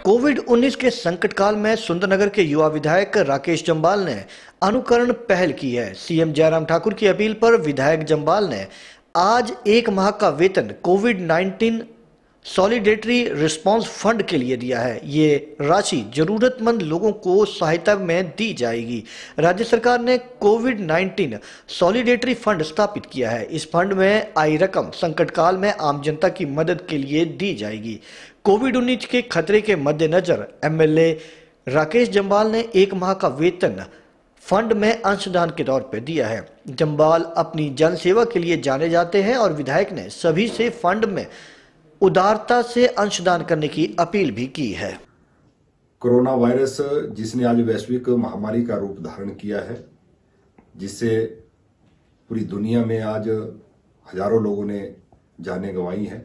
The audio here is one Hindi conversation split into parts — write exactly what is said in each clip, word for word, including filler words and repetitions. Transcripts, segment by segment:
कोविड उन्नीस के संकट काल में सुंदरनगर के युवा विधायक राकेश जम्वाल ने अनुकरण पहल की है। सीएम जयराम ठाकुर की अपील पर विधायक जम्वाल ने आज एक माह का वेतन कोविड उन्नीस सॉलिडेटरी रिस्पांस फंड के लिए दिया है। ये राशि जरूरतमंद लोगों को सहायता में दी जाएगी। राज्य सरकार ने कोविड उन्नीस सॉलिडेटरी फंड स्थापित किया है। इस फंड में आई रकम संकट काल में आम जनता की मदद के लिए दी जाएगी। कोविड उन्नीस के खतरे के मद्देनजर एमएलए राकेश जम्वाल ने एक माह का वेतन फंड में अंशदान के तौर पर दिया है। जम्वाल अपनी जनसेवा के लिए जाने जाते हैं और विधायक ने सभी से फंड में उदारता से अंशदान करने की अपील भी की है। कोरोना वायरस जिसने आज वैश्विक महामारी का रूप धारण किया है, जिससे पूरी दुनिया में आज हजारों लोगों ने जानें गंवाई हैं।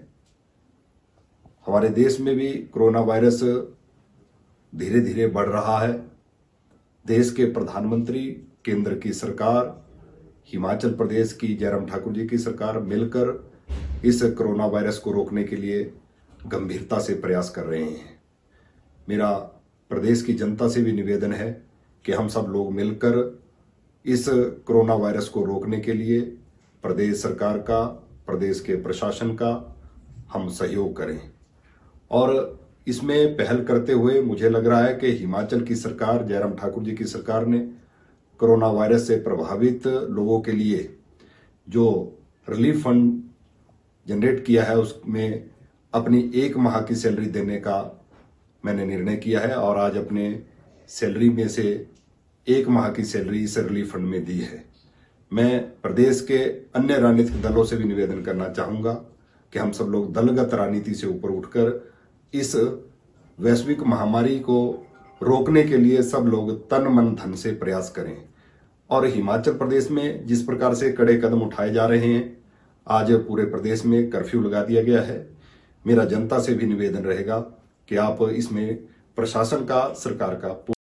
हमारे देश में भी कोरोना वायरस धीरे धीरे बढ़ रहा है। देश के प्रधानमंत्री, केंद्र की सरकार, हिमाचल प्रदेश की जयराम ठाकुर जी की सरकार मिलकर इस कोरोना वायरस को रोकने के लिए गंभीरता से प्रयास कर रहे हैं। मेरा प्रदेश की जनता से भी निवेदन है कि हम सब लोग मिलकर इस कोरोना वायरस को रोकने के लिए प्रदेश सरकार का, प्रदेश के प्रशासन का हम सहयोग करें। और इसमें पहल करते हुए मुझे लग रहा है कि हिमाचल की सरकार, जयराम ठाकुर जी की सरकार ने कोरोना वायरस से प्रभावित लोगों के लिए जो रिलीफ फंड जनरेट किया है, उसमें अपनी एक माह की सैलरी देने का मैंने निर्णय किया है और आज अपने सैलरी में से एक माह की सैलरी इस रिलीफ फंड में दी है। मैं प्रदेश के अन्य राजनीतिक दलों से भी निवेदन करना चाहूंगा कि हम सब लोग दलगत राजनीति से ऊपर उठकर इस वैश्विक महामारी को रोकने के लिए सब लोग तन मन धन से प्रयास करें। और हिमाचल प्रदेश में जिस प्रकार से कड़े कदम उठाए जा रहे हैं, आज पूरे प्रदेश में कर्फ्यू लगा दिया गया है। मेरा जनता से भी निवेदन रहेगा कि आप इसमें प्रशासन का, सरकार का